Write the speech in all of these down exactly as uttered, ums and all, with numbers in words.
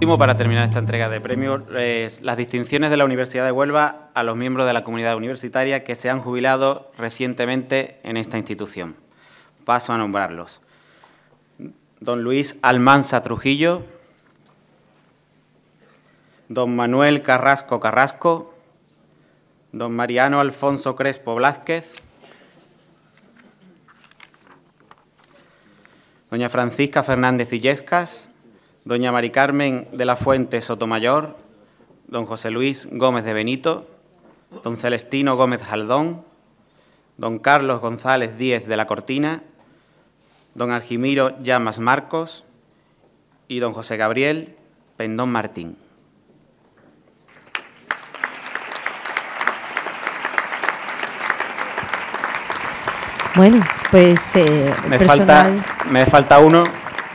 último, para terminar esta entrega de premios, eh, las distinciones de la Universidad de Huelva a los miembros de la comunidad universitaria que se han jubilado recientemente en esta institución. Paso a nombrarlos. Don Luis Almanza Trujillo, don Manuel Carrasco Carrasco, don Mariano Alfonso Crespo Blázquez, doña Francisca Fernández Illescas, doña Mari Carmen de la Fuente Sotomayor, don José Luis Gómez de Benito, don Celestino Gómez Jaldón, don Carlos González Díez de la Cortina, don Argimiro Llamas Marcos y don José Gabriel Pendón Martín. Bueno, pues eh, me, personal... falta, me falta uno,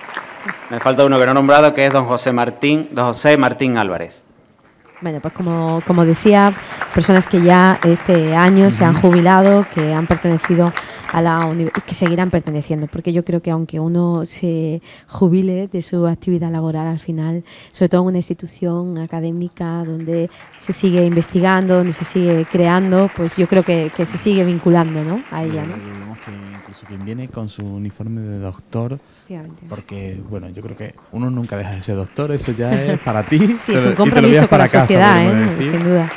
me falta uno que no he nombrado, que es don José Martín, don José Martín Álvarez. Bueno, pues como, como decía, personas que ya este año uh-huh. se han jubilado, que han pertenecido a la universidad y que seguirán perteneciendo, porque yo creo que aunque uno se jubile de su actividad laboral, al final, sobre todo en una institución académica donde se sigue investigando, donde se sigue creando, pues yo creo que, que se sigue vinculando, ¿no?, a ella, ¿no? Digamos que incluso quien viene con su uniforme de doctor, porque, bueno, yo creo que uno nunca deja de ser doctor, eso ya es para ti. Sí, es un compromiso con la sociedad, ¿eh? Sin duda.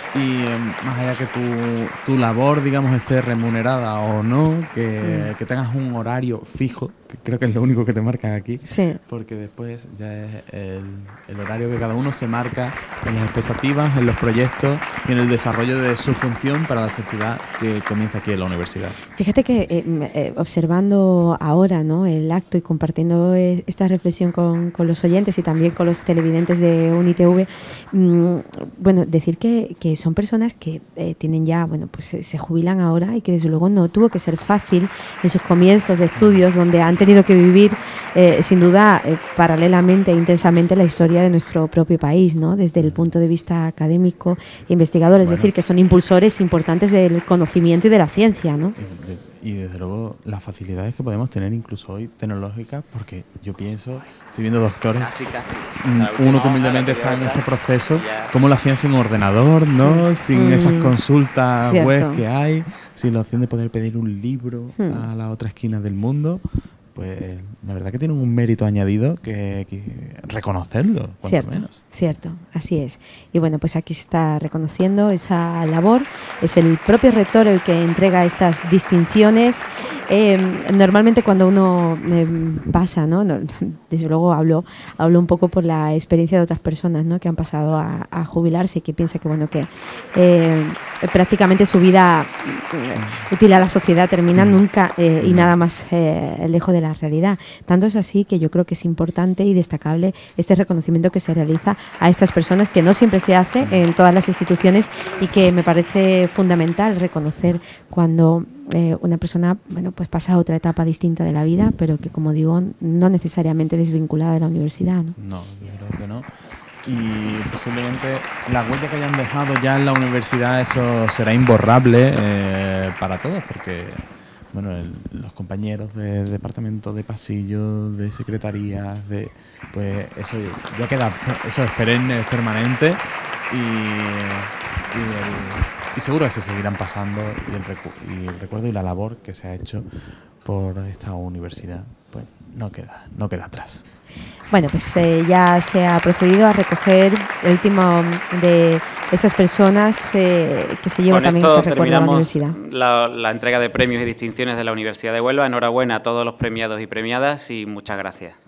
Y eh, más allá que tu, tu labor, digamos, esté remunerada o no, que, mm. que tengas un horario fijo, que creo que es lo único que te marcan aquí, sí. porque después ya es el, el horario que cada uno se marca en las expectativas, en los proyectos y en el desarrollo de su función para la sociedad que comienza aquí en la universidad. Fíjate que eh, eh, observando ahora, ¿no?, el acto y compartiendo esta reflexión con, con los oyentes y también con los televidentes de UniTV, mmm, bueno, decir que, que son personas que eh, tienen ya, bueno, pues se, se jubilan ahora y que desde luego no tuvo que ser fácil en sus comienzos de estudios, donde han tenido que vivir eh, sin duda eh, paralelamente e intensamente la historia de nuestro propio país, ¿no?, desde el punto de vista académico e investigador, es bueno. decir, que son impulsores importantes del conocimiento y de la ciencia, ¿no? Y desde luego las facilidades que podemos tener incluso hoy tecnológicas, porque yo pienso, estoy viendo doctores, casi, casi. uno que humildemente está en ese proceso, cómo lo hacían sin ordenador, ¿no? Sin mm. esas consultas Cierto. web que hay, sin la opción de poder pedir un libro mm. a la otra esquina del mundo. Pues la verdad que tienen un mérito añadido que, que reconocerlo, cuanto cierto, menos. Cierto, así es. Y bueno, pues aquí se está reconociendo esa labor. Es el propio rector el que entrega estas distinciones. Eh, normalmente cuando uno eh, pasa, ¿no? no, desde luego hablo, hablo un poco por la experiencia de otras personas, ¿no?, que han pasado a, a jubilarse y que piensan que bueno que eh, prácticamente su vida eh, útil a la sociedad termina nunca eh, y nada más eh, lejos de la realidad. Tanto es así que yo creo que es importante y destacable este reconocimiento que se realiza a estas personas, que no siempre se hace en todas las instituciones y que me parece fundamental reconocer cuando eh, una persona, bueno, pues pasa a otra etapa distinta de la vida, pero que, como digo, no necesariamente desvinculada de la universidad, ¿no? No, yo creo que no. Y posiblemente la huella que hayan dejado ya en la universidad, eso será imborrable eh, para todos, porque bueno, el, los compañeros de departamento de pasillo, de secretarías, de pues eso ya queda, eso es perenne, es permanente y, y, el, y seguro que se seguirán pasando y el, recu y el recuerdo y la labor que se ha hecho por esta universidad pues no queda, no queda atrás. Bueno, pues eh, ya se ha procedido a recoger el último de esas personas eh, que se lleva también este recuerdo a la universidad. La, la entrega de premios y distinciones de la Universidad de Huelva. Enhorabuena a todos los premiados y premiadas y muchas gracias.